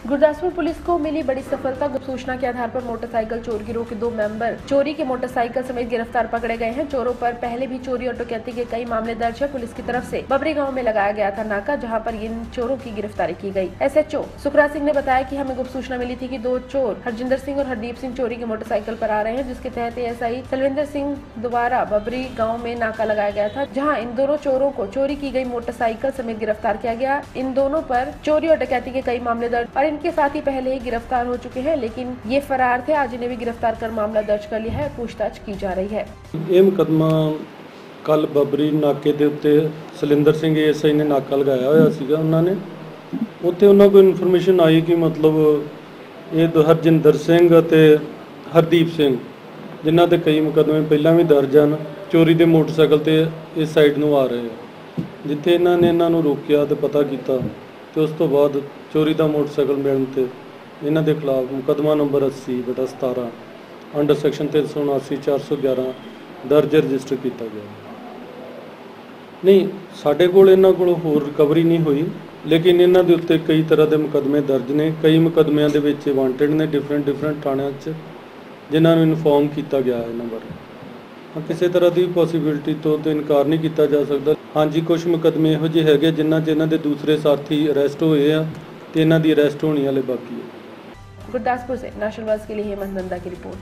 Gurdaspur police को मिली बड़ी सफलता। गुप्त सूचना के आधार पर मोटरसाइकिल चोर गिरोह के 2 मेंबर चोरी के मोटरसाइकिल समेत गिरफ्तार पकड़े गए हैं। चोरों पर पहले भी चोरी और डकैती के कई मामले दर्ज है। पुलिस की तरफ से बबरी गांव में लगाया गया था नाका, जहां पर इन चोरों की गिरफ्तारी की गई। SHO सुखराज सिंह ने बताया कि हमें गुप्त सूचना मिली थी कि 2 चोर हरजिंदर सिंह और हरदीप सिंह चोरी के मोटरसाइकिल पर आ रहे हैं, जिसके तहत SI सलविंदर सिंह द्वारा बबरी गाँव में नाका लगाया गया था, जहाँ इन दोनों चोरों को चोरी की गई मोटरसाइकिल समेत गिरफ्तार किया गया। इन दोनों पर चोरी और डकैती के कई मामले दर्ज और इनके साथ ही पहले ही गिरफ्तार हो चुके हैं, लेकिन ये फरार थे। आज इन्हें भी गिरफ्तार कर मामला दर्ज कर लिया है, पूछताछ की जा रही है। ਇਹ ਮੁਕੱਦਮਾ ਕੱਲ ਬਬਰੀ ਨਾਕੇ ਦੇ ਉੱਤੇ ਸਲਿੰਦਰ ਸਿੰਘ SI ਨੇ ਨਾਕਾ ਲਗਾਇਆ ਹੋਇਆ ਸੀਗਾ। ਉਹਨਾਂ ਨੇ ਉੱਥੇ ਉਹਨਾਂ ਕੋਲ ਇਨਫੋਰਮੇਸ਼ਨ ਆਈ ਕਿ ਮਤਲਬ ਇਹ ਹਰਜਿੰਦਰ ਸਿੰਘ ਅਤੇ ਹਰਦੀਪ ਸਿੰਘ, ਜਿਨ੍ਹਾਂ ਦੇ ਕਈ ਮੁਕੱਦਮੇ ਪਹਿਲਾਂ ਵੀ ਦਰਜ ਹਨ, ਚੋਰੀ ਦੇ ਮੋਟਰਸਾਈਕਲ ਤੇ ਇਸ ਸਾਈਡ ਨੂੰ ਆ ਰਹੇ ਆ। ਜਿੱਥੇ ਇਹਨਾਂ ਨੇ ਇਹਨਾਂ ਨੂੰ ਰੋਕਿਆ ਤੇ ਪਤਾ ਕੀਤਾ ਤੇ ਉਸ ਤੋਂ ਬਾਅਦ ਚੋਰੀ ਦਾ ਮੋਟਰਸਾਈਕਲ ਮਿਲਣ ਤੇ ਇਹਨਾਂ ਦੇ ਖਿਲਾਫ ਮੁਕੱਦਮਾ ਨੰਬਰ 80/17 ਅੰਡਰ ਸੈਕਸ਼ਨ 379/411 ਦਰਜ ਰਜਿਸਟਰ ਕੀਤਾ ਗਿਆ। ਨਹੀਂ, ਸਾਡੇ ਕੋਲ ਇਹਨਾਂ ਕੋਲ ਹੋਰ ਰਿਕਵਰੀ ਨਹੀਂ ਹੋਈ, ਲੇਕਿਨ ਇਹਨਾਂ ਦੇ ਉੱਤੇ ਕਈ ਤਰ੍ਹਾਂ ਦੇ ਮੁਕੱਦਮੇ ਦਰਜ ਨੇ। ਕਈ ਮੁਕੱਦਮਿਆਂ ਦੇ ਵਿੱਚ ਵਾਂਟਡ ਨੇ ਡਿਫਰੈਂਟ ਥਾਣਿਆਂ 'ਚ, ਜਿਨ੍ਹਾਂ ਨੂੰ ਇਨਫੋਰਮ ਕੀਤਾ ਗਿਆ ਇਹਨਾਂ ਬਾਰੇ। ਕਿਸੇ ਤਰ੍ਹਾਂ ਦੀ ਪੋਸੀਬਿਲਿਟੀ ਤੋਂ ਤਾਂ ਇਨਕਾਰ ਨਹੀਂ ਕੀਤਾ ਜਾ ਸਕਦਾ। ਹਾਂਜੀ, ਕੁਝ ਮੁਕੱਦਮੇ ਇਹੋ ਜਿਹੇ ਹੈਗੇ ਜਿਨ੍ਹਾਂ 'ਚ ਇਹਨਾਂ ਦੇ ਦੂਸਰੇ ਸਾਥੀ ਅਰੈਸਟ ਹੋਏ ਆ ਤੇ ਇਹਨਾਂ ਦੀ ਅਰੈਸਟ ਹੋਣੀ ਵਾਲੇ बाकी है। गुरदासपुर से नेशनल वर्स के लिए हेमंत नंदा की रिपोर्ट।